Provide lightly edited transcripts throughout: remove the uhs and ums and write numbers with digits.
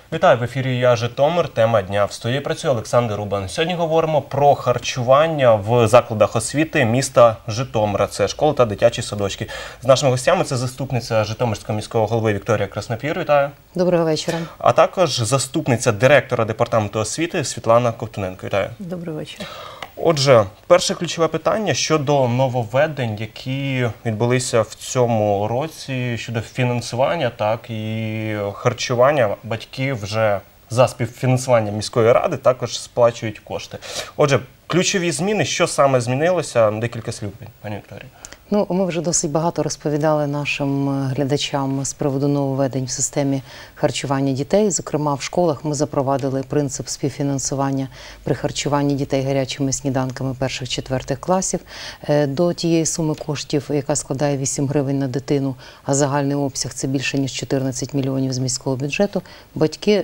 Вітаю, в ефірі «Я Житомир». Тема дня. В студії працює Олександр Рубан. Сьогодні говоримо про харчування в закладах освіти міста Житомира. Це школи та дитячі садочки. З нашими гостями це заступниця Житомирського міського голови Вікторія Краснопір. Вітаю. Доброго вечора. А також заступниця директора департаменту освіти Світлана Ковтуненко. Вітаю. Доброго вечора. Отже, перше ключове питання щодо нововведень, які відбулися в цьому році щодо фінансування, так, і харчування. Батьки вже за співфінансування міської ради також сплачують кошти. Отже, ключові зміни, що саме змінилося? Декілька слів, пані Вікторія. Ми вже досить багато розповідали нашим глядачам з приводу нововведень в системі харчування дітей. Зокрема, в школах ми запровадили принцип співфінансування при харчуванні дітей гарячими сніданками перших-четвертих класів до тієї суми коштів, яка складає 8 гривень на дитину, а загальний обсяг – це більше, ніж 14 мільйонів з міського бюджету. Батьки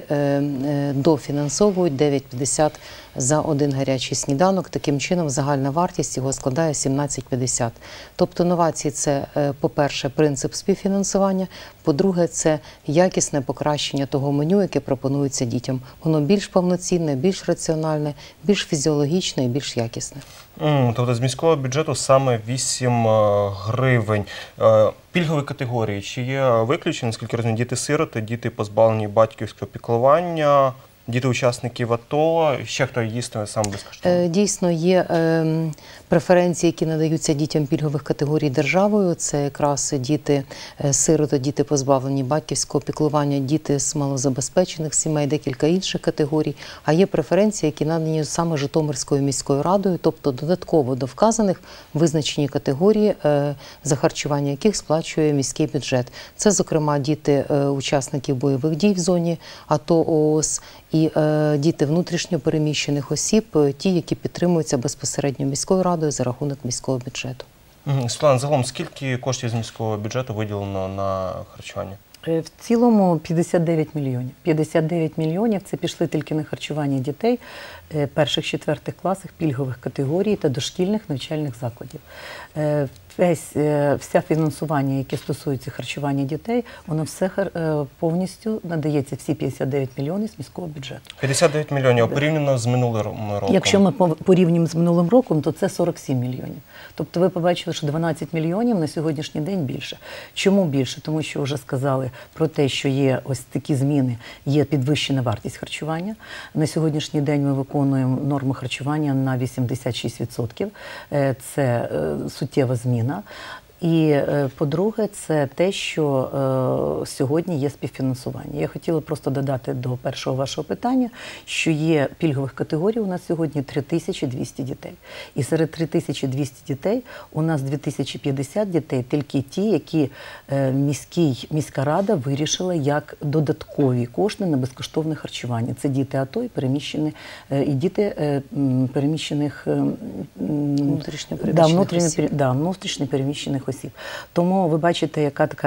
дофінансовують 9,50 за один гарячий сніданок. Таким чином, загальна вартість його складає 17,50. Тобто новації – це, по-перше, принцип співфінансування, по-друге, це якісне покращення того меню, яке пропонується дітям. Воно більш повноцінне, більш раціональне, більш фізіологічне і більш якісне. Тобто з міського бюджету саме 8 гривень. Пільгові категорії, чи є виключення, наскільки розумію, діти-сироти, діти позбавлені батьківського піклування, діти учасників АТО, ще хто їстиме саме безкоштовно? Дійсно, є преференції, які надаються дітям пільгових категорій державою. Це якраз діти-сироти, діти позбавлені батьківського піклування, діти з малозабезпечених сімей, декілька інших категорій. А є преференції, які надані саме Житомирською міською радою, тобто додатково до вказаних визначені категорії, за харчування яких сплачує міський бюджет. Це, зокрема, діти учасників бойових дій в зоні АТО, ООС, і діти внутрішньо переміщених осіб, ті, які підтримуються безпосередньо міською радою за рахунок міського бюджету. Світлана, загалом скільки коштів з міського бюджету виділено на харчування? В цілому 59 мільйонів. 59 мільйонів – це пішли тільки на харчування дітей перших-четвертих класах пільгових категорій та дошкільних навчальних закладів. Все фінансування, яке стосується харчування дітей, воно все повністю надається, всі 59 мільйонів з міського бюджету. 59 мільйонів, порівняно з минулим роком? Якщо ми порівнюємо з минулим роком, то це 47 мільйонів. Тобто ви побачили, що 12 мільйонів на сьогоднішній день більше. Чому більше? Тому що вже сказали про те, що є ось такі зміни, є підвищена вартість харчування. На сьогоднішній день ми виконуємо норму харчування на 86%. Це суттєва зміна. І, по-друге, це те, що сьогодні є співфінансування. Я хотіла просто додати до першого вашого питання, що є пільгових категорій у нас сьогодні 3200 дітей. І серед 3200 дітей у нас 2050 дітей, тільки ті, які міська рада вирішила як додаткові кошти на безкоштовне харчування. Це діти АТО і діти переміщених внутрішньо переміщених осіб. Тому ви бачите, яка така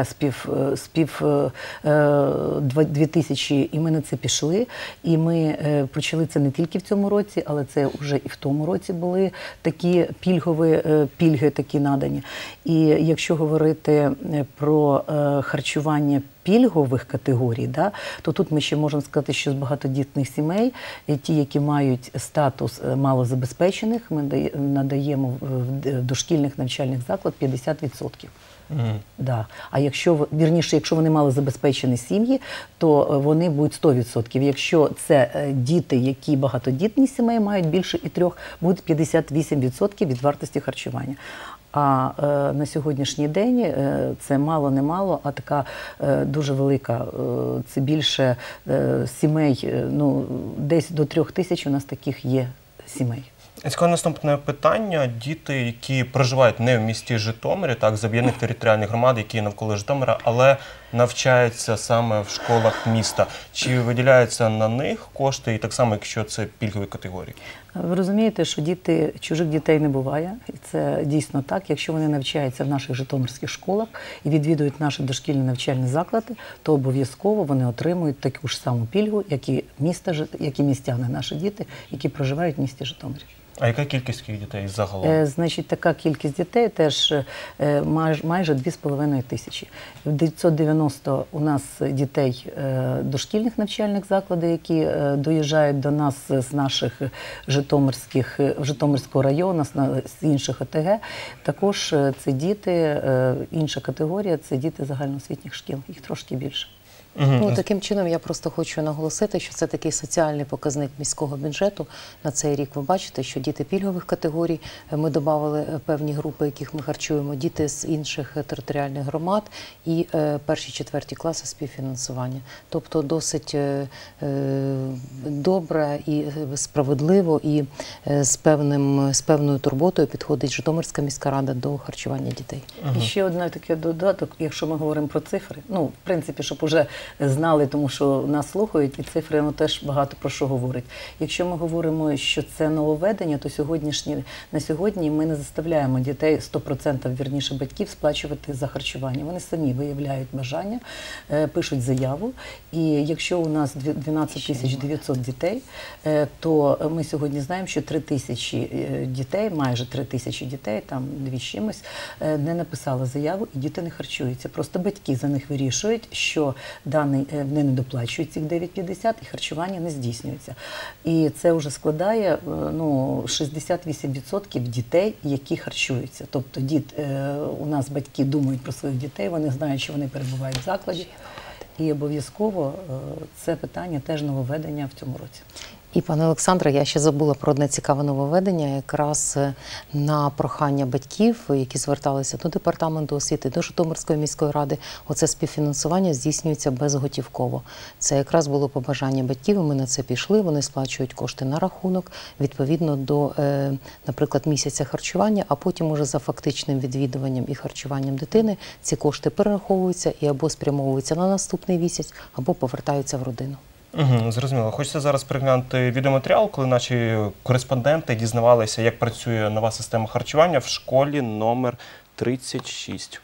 2000, і ми на це пішли. І ми почали це не тільки в цьому році, але це вже і в тому році були такі пільги такі надані. І якщо говорити про харчування пільгових категорій, то тут ми ще можемо сказати, що з багатодітних сімей, ті, які мають статус малозабезпечених, ми надаємо в дошкільних навчальних закладах 50%. А якщо вони малозабезпечені сім'ї, то вони будуть 100%. Якщо це діти, які багатодітні сімей мають більше і 3, будуть 58% від вартості харчування. А на сьогоднішній день це мало-не мало, а така дуже велика, це більше сімей, десь до 3000 у нас таких є сімей. Цікаве наступне питання. Діти, які проживають не в місті Житомирі, так, з об'єднаних територіальних громад, які є навколо Житомира, але навчаються саме в школах міста. Чи виділяються на них кошти, і так само, якщо це пільгові категорії? Ви розумієте, що чужих дітей не буває, і це дійсно так. Якщо вони навчаються в наших житомирських школах і відвідують наші дошкільні навчальні заклади, то обов'язково вони отримують таку ж саму пільгу, як і містяни, наші діти, які проживають в місті Житомирі. А яка кількість дітей загалом? Значить, така кількість дітей теж майже 2,5 тисячі. 990 у нас дітей дошкільних навчальних закладів, які доїжджають до нас з наших Житомирського району, з інших ОТГ. Також це діти, інша категорія – це діти загальноосвітніх шкіл, їх трошки більше. Ну, таким чином, я просто хочу наголосити, що це такий соціальний показник міського бюджету на цей рік. Ви бачите, що діти пільгових категорій, ми додали певні групи, яких ми харчуємо, діти з інших територіальних громад і перші-четверті класи співфінансування. Тобто досить добре і справедливо і з певною турботою підходить Житомирська міська рада до харчування дітей. І ще один такий додаток, якщо ми говоримо про цифри, ну, в принципі, щоб уже знали, тому що нас слухають, і цифри теж багато про що говорять. Якщо ми говоримо, що це нововведення, то на сьогодні ми не заставляємо дітей 100%, вірніше батьків, сплачувати за харчування. Вони самі виявляють бажання, пишуть заяву. І якщо у нас 12 900 дітей, то ми сьогодні знаємо, що 3 тисячі дітей, майже 3 тисячі дітей, там 2 з чимось, не написали заяву, і діти не харчуються. Просто батьки за них вирішують, що вони не доплачують цих 9,50 і харчування не здійснюється. І це вже складає 68% дітей, які харчуються. Тобто у нас батьки думають про своїх дітей, вони знають, що вони перебувають в закладі. І обов'язково це питання теж нововведення в цьому році. І, пане Олександре, я ще забула про одне цікаве нововведення. Якраз на прохання батьків, які зверталися до Департаменту освіти, до Житомирської міської ради, оце співфінансування здійснюється безготівково. Це якраз було побажання батьків, і ми на це пішли, вони сплачують кошти на рахунок, відповідно до, наприклад, місяця харчування, а потім уже за фактичним відвідуванням і харчуванням дитини ці кошти перераховуються і або спрямовуються на наступний місяць, або повертаються в родину. Зрозуміло. Хочеться зараз переглянути відеоматеріал, коли наші кореспонденти дізнавалися, як працює нова система харчування в школі номер 36.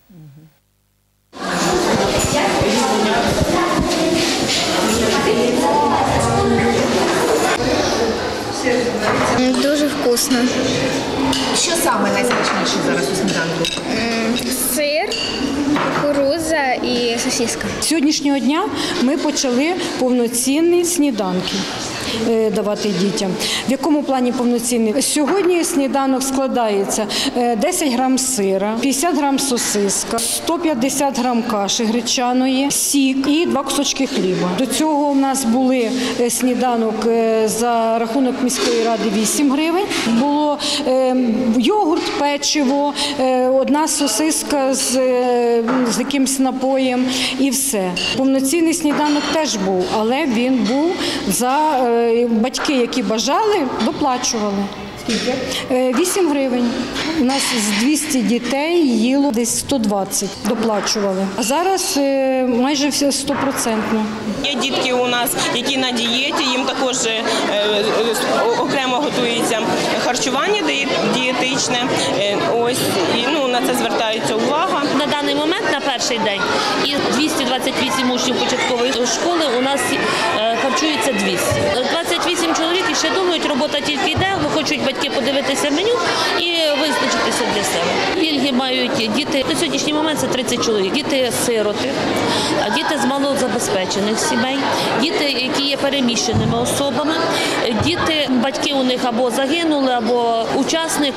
Дуже вкусно. Що саме найсмачніше зараз у сніданку? Сир, кукурудза і сосиска. З сьогоднішнього дня ми почали повноцінні сніданки давати дітям. В якому плані повноцінний? Сьогодні сніданок складається 10 грам сира, 50 грам сосиска, 150 грам каші гречаної, сік і 2 кусочки хліба. До цього у нас були сніданок за рахунок міської ради 8 гривень. Було йогурт, печиво, 1 сосиска з якимось напоєм і все. Повноцінний сніданок теж був, але він був за батьки, які бажали, доплачували. Скільки? 8 гривень. У нас з 200 дітей їло десь 120, доплачували. А зараз майже все 100%. Є дітки у нас, які на дієті, їм також окремо готується харчування дієтичне. Ось, і на це звертається увага. На даний момент, на перший день, із 228 учнів початкової школи у нас харчується 200. 28 чоловік і ще думають, робота тільки йде, хочуть батьки подивитися меню і визначитися для себе. Пільги мають діти, на сьогоднішній момент це 30 чоловік. Діти-сироти, діти з малозабезпечених сімей, діти, які є переміщеними особами, діти, батьки у них або загинули, або учасник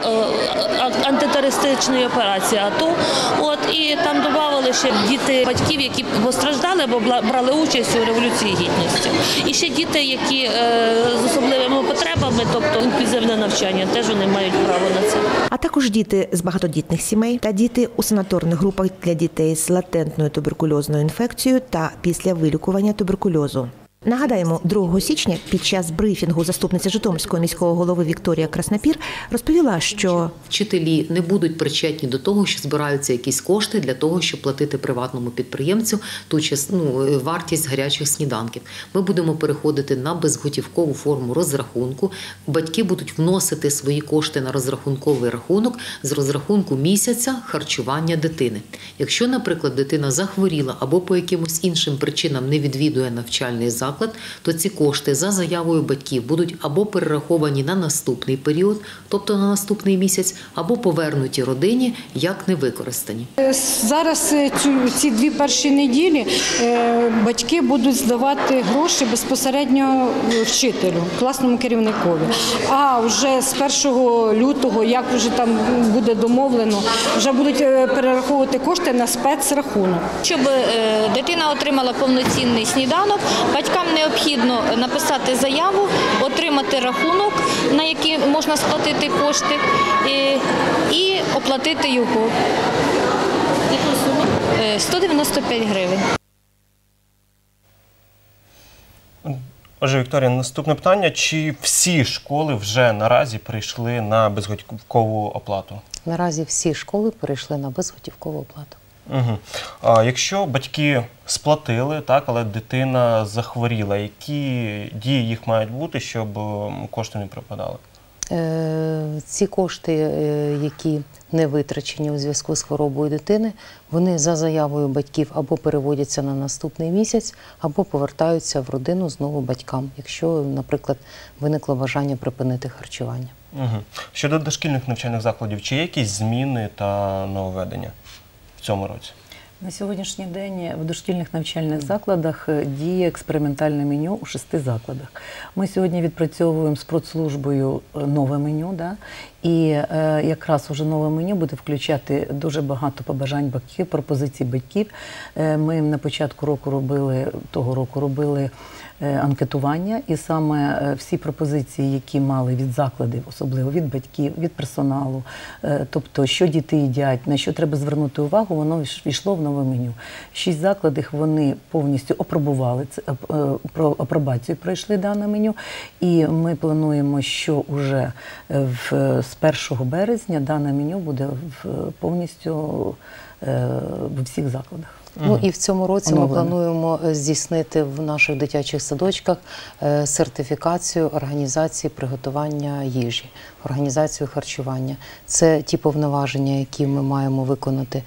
антитерористичної операції АТО. І там додавали ще діти батьків, які постраждали або брали участь у Революції Гідності. І ще діти, які з особливими потребами, тобто інклюзивне навчання, теж вони мають право на це. А також діти з багатодітних сімей та діти у санаторних групах для дітей з латентною туберкульозною інфекцією та після вилікування туберкульозу. Нагадаємо, 2 січня під час брифінгу заступниця Житомирського міського голови Вікторія Краснопір розповіла, що вчителі не будуть причетні до того, що збираються якісь кошти для того, щоб платити приватному підприємцю ту вартість гарячих сніданків. Ми будемо переходити на безготівкову форму розрахунку. Батьки будуть вносити свої кошти на розрахунковий рахунок з розрахунку місяця харчування дитини. Якщо, наприклад, дитина захворіла або по якимось іншим причинам не відвідує навчальний заклад, заклад, то ці кошти за заявою батьків будуть або перераховані на наступний період, тобто на наступний місяць, або повернуті родині як невикористані. Зараз ці 2 перші неділі батьки будуть здавати гроші безпосередньо вчителю, класному керівникові. А вже з 1 лютого, як вже там буде домовлено, вже будуть перераховувати кошти на спецрахунок. Щоб дитина отримала повноцінний сніданок, батькам необхідно написати заяву, отримати рахунок, на який можна сплатити кошти, і оплатити його. 195 гривень. Отже, Вікторія, наступне питання. Чи всі школи вже наразі перейшли на безготівкову оплату? Наразі всі школи перейшли на безготівкову оплату. Угу. А якщо батьки сплатили, так, але дитина захворіла, які дії їх мають бути, щоб кошти не пропадали? Ці кошти, які не витрачені у зв'язку з хворобою дитини, вони за заявою батьків або переводяться на наступний місяць, або повертаються в родину знову батькам, якщо, наприклад, виникло бажання припинити харчування. Угу. Щодо дошкільних навчальних закладів, чи є якісь зміни та нововведення в цьому році? На сьогоднішній день в дошкільних навчальних закладах діє експериментальне меню у 6 закладах. Ми сьогодні відпрацьовуємо з продслужбою нове меню, і якраз уже нове меню буде включати дуже багато побажань батьків, пропозицій батьків. Ми на початку того року робили анкетування, і саме всі пропозиції, які мали від закладів, особливо від батьків, від персоналу, тобто, що діти їдять, на що треба звернути увагу, воно війшло в нове меню. 6 закладів вони повністю опробували, апробацію пройшли дане меню, і ми плануємо, що вже з 1 березня дане меню буде повністю в всіх закладах. Ну і в цьому році ми плануємо здійснити в наших дитячих садочках сертифікацію організації приготування їжі, організацію харчування. Це ті повноваження, які ми маємо виконати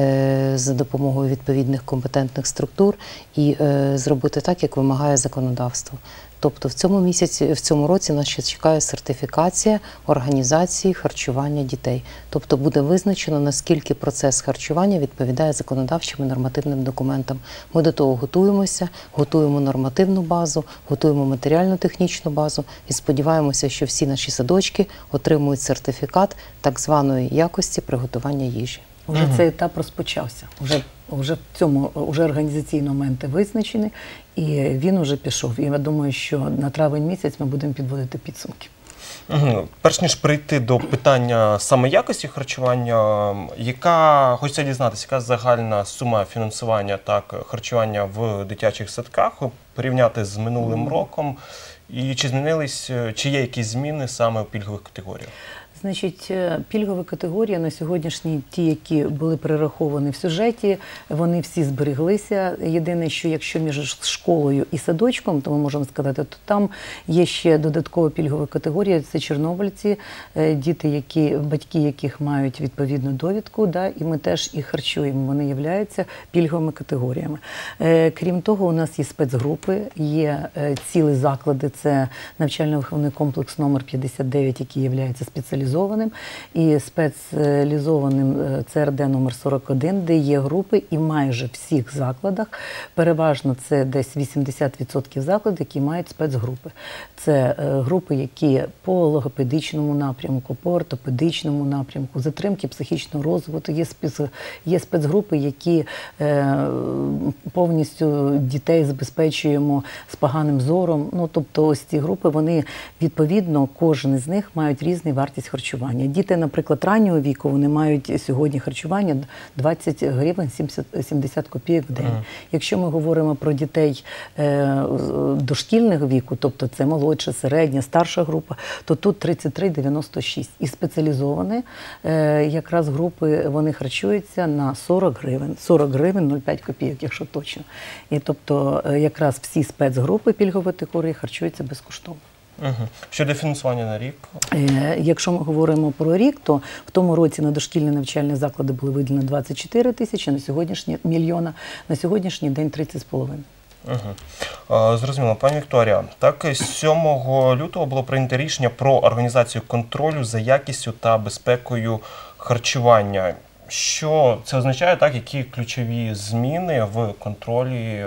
за допомогою відповідних компетентних структур і зробити так, як вимагає законодавство. Тобто в цьому році нас ще чекає сертифікація організації харчування дітей. Тобто буде визначено, наскільки процес харчування відповідає законодавчим і нормативним документам. Ми до того готуємося, готуємо нормативну базу, готуємо матеріально-технічну базу і сподіваємося, що всі наші садочки отримують сертифікат так званої якості приготування їжі. Вже цей етап розпочався. Вже в цьому організаційні моменти визначені, і він вже пішов. І я думаю, що на травень місяць ми будемо підводити підсумки. Перш ніж прийти до питання саме якості харчування, хочеться дізнатися, яка загальна сума фінансування харчування в дитячих садках, порівняти з минулим роком, і чи є якісь зміни саме у пільгових категоріях? Значить, пільгові категорії на сьогоднішній, ті, які були перераховані в сюжеті, вони всі збереглися. Єдине, що якщо між школою і садочком, то ми можемо сказати, то там є ще додаткова пільгова категорія, це чорнобильці, діти, батьки яких мають відповідну довідку, і ми теж їх харчуємо, вони являються пільговими категоріями. Крім того, у нас є спецгрупи, є цілі заклади, це навчально-виховний комплекс номер 59, який є спеціалізованим, і спеціалізованим ЦРД номер 41, де є групи, і майже в всіх закладах, переважно це десь 80% закладів, які мають спецгрупи. Це групи, які по логопедичному напрямку, по ортопедичному напрямку, затримки психічного розвитку, є спецгрупи, які повністю дітей забезпечуємо з поганим зором. Тобто ось ці групи, вони відповідно, кожен із них мають різну вартість харчування. Діти, наприклад, раннього віку, вони мають сьогодні харчування 20 гривень 70 копійок в день. Якщо ми говоримо про дітей дошкільного віку, тобто це молодша, середня, старша група, то тут 33,96. І спеціалізовані якраз групи, вони харчуються на 40 гривень. 40 гривень 0,5 копійок, якщо точно. І тобто якраз всі спецгрупи пільгової категорії харчуються безкоштовно. Щодо фінансування на рік? Якщо ми говоримо про рік, то в тому році на дошкільні навчальні заклади були виділені 24 тисячі, на сьогоднішній день 30,5. Зрозуміло. Пані Вікторія, так, 7 лютого було прийнято рішення про організацію контролю за якістю та безпекою харчування. Що це означає, так, які ключові зміни в контролі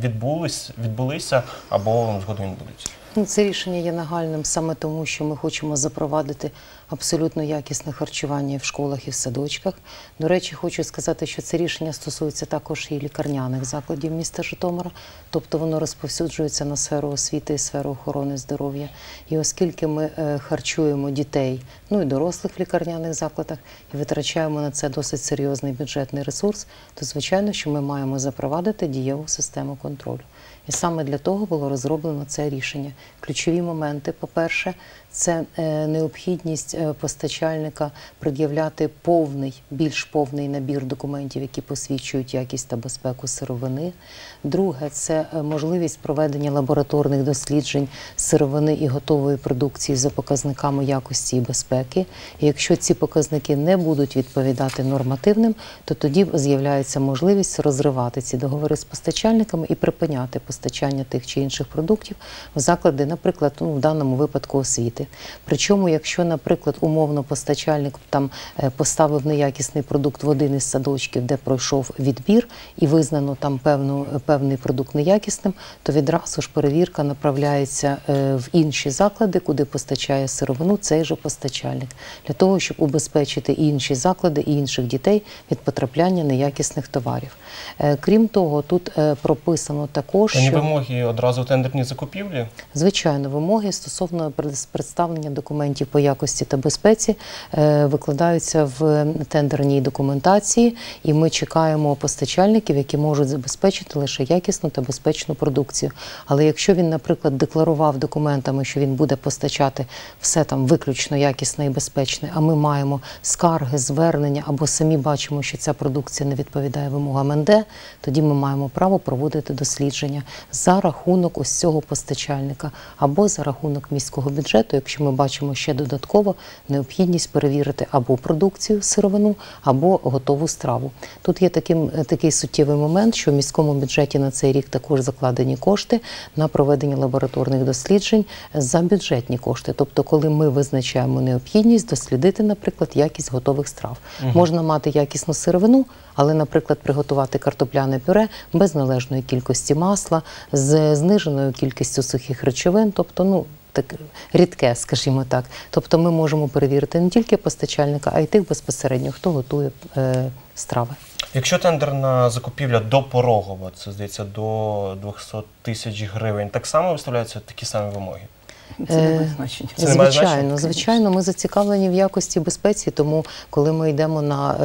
відбулися або згодом відбудуться? Це рішення є нагальним саме тому, що ми хочемо запровадити абсолютно якісне харчування і в школах, і в садочках. До речі, хочу сказати, що це рішення стосується також і лікарняних закладів міста Житомира, тобто воно розповсюджується на сферу освіти і сферу охорони здоров'я. І оскільки ми харчуємо дітей, ну і дорослих в лікарняних закладах, і витрачаємо на це досить серйозний бюджетний ресурс, то звичайно, що ми маємо запровадити дієву систему контролю. І саме для того було розроблено це рішення. Ключові моменти, по-перше, це необхідність постачальника пред'являти більш повний набір документів, які посвідчують якість та безпеку сировини. Друге, це можливість проведення лабораторних досліджень сировини і готової продукції за показниками якості і безпеки. І якщо ці показники не будуть відповідати нормативним, то тоді з'являється можливість розривати ці договори з постачальниками і припиняти постачання тих чи інших продуктів в заклади, наприклад, в даному випадку освіти. Причому, якщо, наприклад, умовно постачальник там поставив неякісний продукт в один із садочків, де пройшов відбір і визнано там певний продукт неякісним, то відразу ж перевірка направляється в інші заклади, куди постачає сировину цей же постачальник, для того, щоб убезпечити і інші заклади, і інших дітей від потрапляння неякісних товарів. Крім того, тут прописано також, що... вимоги одразу тендерні закупівлі? Звичайно, вимоги стосовно представлення документів по якості та безпеці викладаються в тендерній документації, і ми чекаємо постачальників, які можуть забезпечити лише якісну та безпечну продукцію. Але якщо він, наприклад, декларував документами, що він буде постачати все там виключно якісне і безпечне, а ми маємо скарги, звернення або самі бачимо, що ця продукція не відповідає вимогам НД, тоді ми маємо право проводити дослідження за рахунок ось цього постачальника або за рахунок міського бюджету, якщо ми бачимо ще додатково необхідність перевірити або продукцію, сировину, або готову страву. Тут є такий суттєвий момент, що в міському бюджеті на цей рік також закладені кошти на проведення лабораторних досліджень за бюджетні кошти. Тобто, коли ми визначаємо необхідність дослідити, наприклад, якість готових страв. Можна мати якісну сировину, але, наприклад, приготувати картопляне пюре без належної кількості масла, з зниженою кількістю сухих речовин, тобто, так рідке, скажімо так. Тобто ми можемо перевірити не тільки постачальника, а й тих безпосередньо, хто готує страви. Якщо тендерна закупівля допорогова, це, здається, до 200 тисяч гривень, так само виставляються такі самі вимоги? Це не має значення. Звичайно, ми зацікавлені в якості і безпеці, тому коли ми йдемо на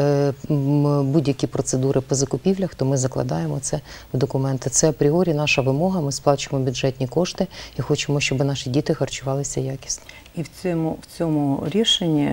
будь-які процедури по закупівлях, то ми закладаємо це в документи. Це апріорі наша вимога, ми сплачуємо бюджетні кошти і хочемо, щоб наші діти харчувалися якісно. І в цьому рішенні,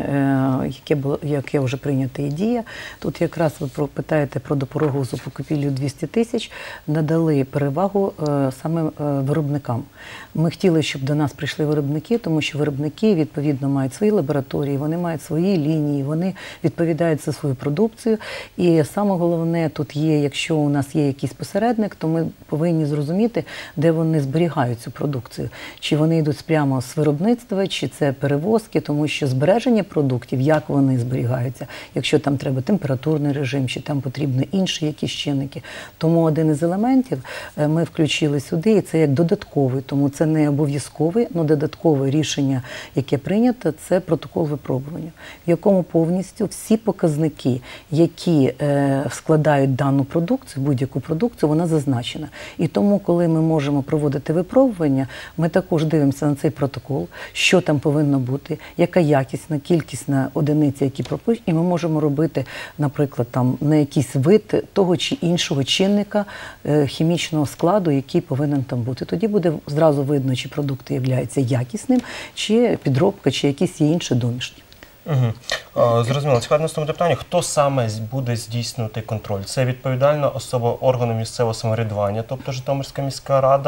яке вже прийнято і діє, тут якраз ви питаєте про допорогову закупівлю 200 тисяч, надали перевагу саме виробникам. Ми хотіли, щоб до нас прийшли виробники, тому що виробники, відповідно, мають свої лабораторії, вони мають свої лінії, вони відповідають за свою продукцію. І саме головне тут є, якщо у нас є якийсь посередник, то ми повинні зрозуміти, де вони зберігають цю продукцію. Чи вони йдуть прямо з виробництва, чи це перевозки, тому що збереження продуктів, як вони зберігаються, якщо там треба температурний режим, чи там потрібні інші якісь чинники. Тому один із елементів ми включили сюди, і це як додатковий, тому це не обов'язковий, але додаткове рішення, яке прийнято, це протокол випробування, в якому повністю всі показники, які складають дану продукцію, будь-яку продукцію, вона зазначена. І тому, коли ми можемо проводити випробування, ми також дивимося на цей протокол, що там повинно бути, яка якісна, кількісна одиниця, які пропишуть, і ми можемо робити, наприклад, там на якийсь вид того чи іншого чинника хімічного складу, який повинен там бути. Тоді буде зразу видно, чи продукт є якісним, чи підробка, чи якісь інші домішні. Зрозуміло. Цікаве наступне питання. Хто саме буде здійснювати контроль? Це відповідальна особа органу місцевого самоврядування, тобто Житомирська міська рада,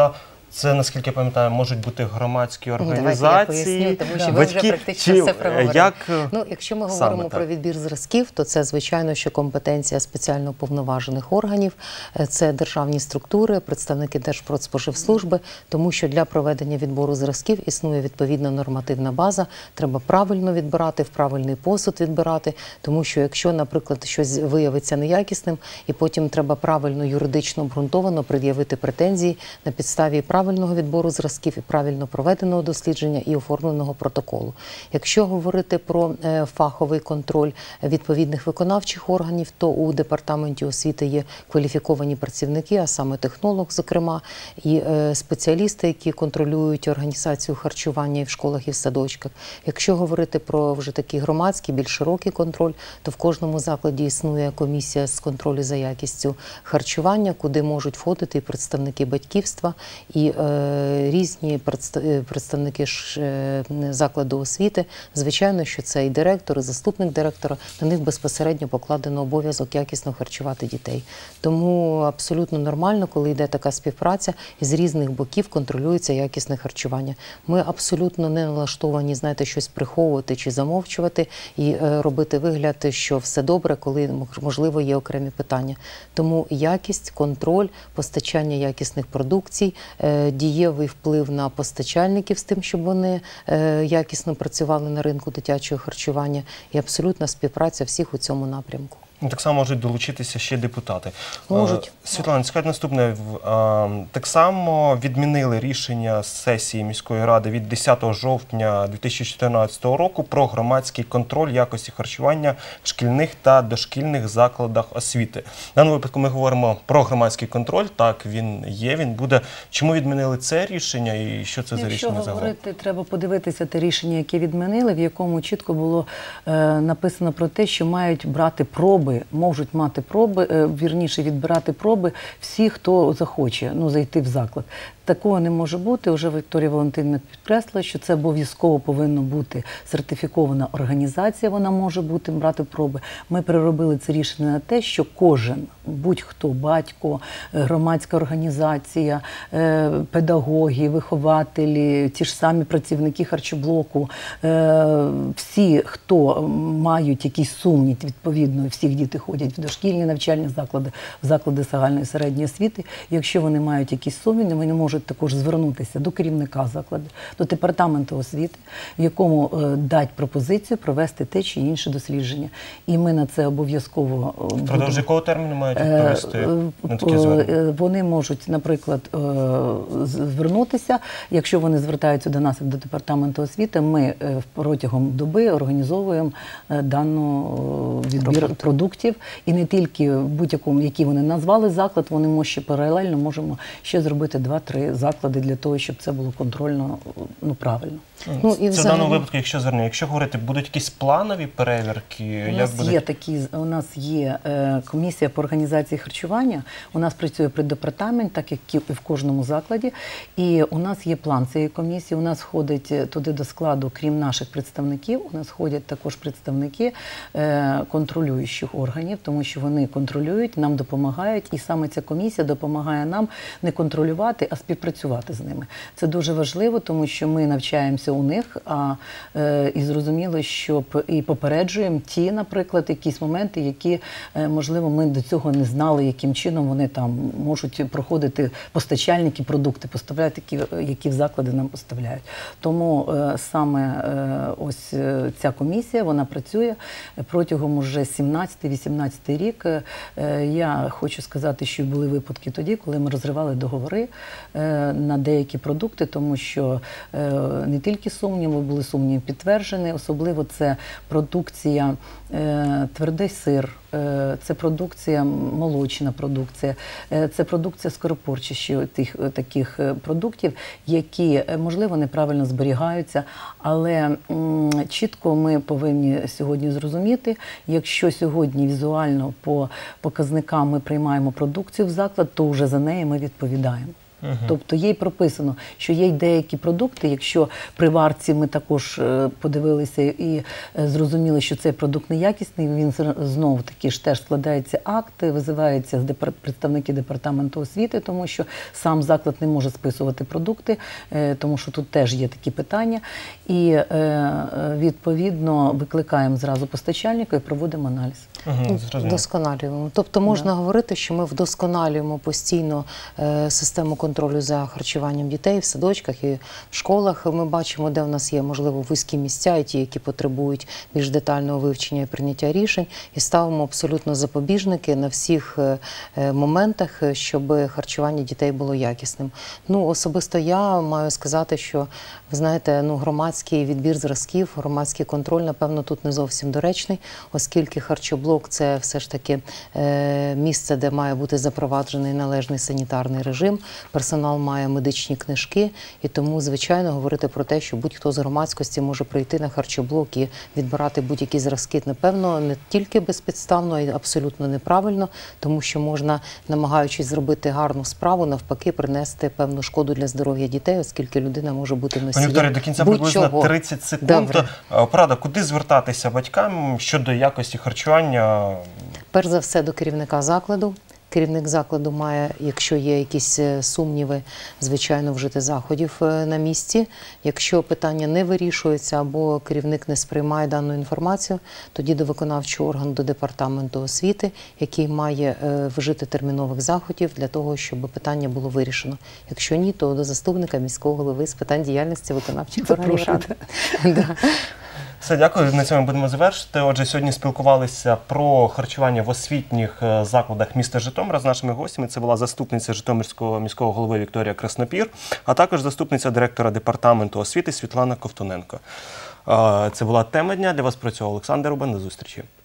Це, наскільки я пам'ятаю, можуть бути громадські Давайте організації, я поясню, тому що ви вже практично все проговорили. Якщо ми говоримо про відбір зразків, то це, звичайно, що компетенція спеціально уповноважених органів, це державні структури, представники Держпродспоживслужби, тому що для проведення відбору зразків існує відповідна нормативна база, треба правильно відбирати, в правильний посуд відбирати, тому що якщо, наприклад, щось виявиться неякісним, і потім треба правильно, юридично обґрунтовано пред'явити претензії на підставі правильного відбору зразків і правильно проведеного дослідження і оформленого протоколу. Якщо говорити про фаховий контроль відповідних виконавчих органів, то у Департаменті освіти є кваліфіковані працівники, а саме технолог, зокрема, і спеціалісти, які контролюють організацію харчування і в школах, і в садочках. Якщо говорити про вже такий громадський, більш широкий контроль, то в кожному закладі існує комісія з контролю за якістю харчування, куди можуть входити і представники батьківства, і різні представники закладу освіти. Звичайно, що це і директор, і заступник директора, на них безпосередньо покладено обов'язок якісно харчувати дітей. Тому абсолютно нормально, коли йде така співпраця, і з різних боків контролюється якісне харчування. Ми абсолютно не налаштовані, знаєте, щось приховувати чи замовчувати і робити вигляд, що все добре, коли, можливо, є окремі питання. Тому якість, контроль, постачання якісних продукцій, дієвий вплив на постачальників з тим, щоб вони якісно працювали на ринку дитячого харчування, і абсолютна співпраця всіх у цьому напрямку. Так само можуть долучитися ще депутати. Можуть. Світлана, скажіть наступне. Так само відмінили рішення сесії міської ради від 10 жовтня 2014 року про громадський контроль якості харчування в шкільних та дошкільних закладах освіти. В даному випадку ми говоримо про громадський контроль. Так, він є, він буде. Чому відмінили це рішення і що це за рішення загалом? Якщо говорити, треба подивитися те рішення, яке відмінили, в якому чітко було написано про те, що мають брати проби, можуть мати проби, вірніше відбирати проби всі, хто захоче зайти в заклад. Такого не може бути. Уже Вікторія Валентинівна підкреслила, що це обов'язково повинна бути сертифікована організація, вона може бути брати проби. Ми переробили це рішення на те, що кожен, будь-хто, батько, громадська організація, педагоги, вихователі, ті ж самі працівники харчоблоку, всі, хто мають якийсь сумнів, відповідно, всіх діти ходять в дошкільні навчальні заклади, в заклади загальної середньої освіти, якщо вони мають якісь сумніви, вони можуть також звернутися до керівника закладу, до департаменту освіти, в якому дать пропозицію провести те чи інше дослідження. І ми на це обов'язково Впродовж якого терміну мають провести на таке звернення? Вони можуть, наприклад, звернутися, якщо вони звертаються до нас, як до департаменту освіти, ми протягом доби організовуємо дану відбір продуктів. І не тільки будь-якому, який вони назвали заклад, вони ще паралельно можемо ще зробити 2-3 заклади для того, щоб це було контрольно, правильно. І це в даному випадку, якщо говорити, будуть якісь планові перевірки? У нас є комісія по організації харчування, у нас працює преддепартамент, так як і в кожному закладі, і у нас є план цієї комісії, у нас входить туди до складу, крім наших представників, у нас входять також представники контролюючих органів, тому що вони контролюють, нам допомагають, і саме ця комісія допомагає нам не контролювати, а співпрацювати з ними. Це дуже важливо, тому що ми навчаємося у них, і зрозуміло, що і попереджуємо ті, наприклад, якісь моменти, які, можливо, ми до цього не знали, яким чином вони там можуть проходити постачальники, продукти поставляють, які в заклади нам поставляють. Тому саме ось ця комісія, вона працює протягом уже 17-18 рік. Я хочу сказати, що були випадки тоді, коли ми розривали договори на деякі продукти, тому що не тільки сумніви, були сумніви підтверджені, особливо це продукція, твердий сир, це продукція, молочна продукція, це продукція скоропорчищі таких продуктів, які, можливо, неправильно зберігаються, але чітко ми повинні сьогодні зрозуміти, якщо сьогодні візуально по показникам ми приймаємо продукцію в заклад, то вже за неї ми відповідаємо. Тобто є й прописано, що є й деякі продукти, якщо при варці ми також подивилися і зрозуміли, що цей продукт неякісний, він знову таки ж теж складається акт, визиваються представники департаменту освіти, тому що сам заклад не може списувати продукти, тому що тут теж є такі питання. І відповідно викликаємо зразу постачальника і проводимо аналіз. Вдосконалюємо. Тобто можна говорити, що ми вдосконалюємо постійно систему контролю за харчуванням дітей в садочках і в школах. Ми бачимо, де у нас є, можливо, вузькі місця, і ті, які потребують більш детального вивчення і прийняття рішень, і ставимо абсолютно запобіжники на всіх моментах, щоб харчування дітей було якісним. Ну, особисто я маю сказати, що, ви знаєте, громадський відбір зразків, громадський контроль, напевно, тут не зовсім доречний, оскільки харчоблок – це все ж таки місце, де має бути запроваджений належний санітарний режим, персонал має медичні книжки, і тому, звичайно, говорити про те, що будь-хто з громадськості може прийти на харчоблок і відбирати будь-які зразки, напевно, не тільки безпідставно, а й абсолютно неправильно, тому що можна, намагаючись зробити гарну справу, навпаки, принести певну шкоду для здоров'я дітей, оскільки людина може бути носієм Пані Вікторія, до кінця приблизно 30 секунд. Добре. Порада, куди звертатися батькам щодо якості харчування? Перш за все, до керівника закладу. Керівник закладу має, якщо є якісь сумніви, звичайно, вжити заходів на місці. Якщо питання не вирішується або керівник не сприймає дану інформацію, тоді до виконавчого органу, до департаменту освіти, який має вжити термінових заходів для того, щоб питання було вирішено. Якщо ні, то до заступника міського голови з питань діяльності виконавчих органів ради. Все, дякую. На цьому будемо завершити. Отже, сьогодні спілкувалися про харчування в освітніх закладах міста Житомира з нашими гостями. Це була заступниця Житомирського міського голови Вікторія Краснопір, а також заступниця директора департаменту освіти Світлана Ковтуненко. Це була тема дня. Для вас працював Олександр Рубан. До зустрічі.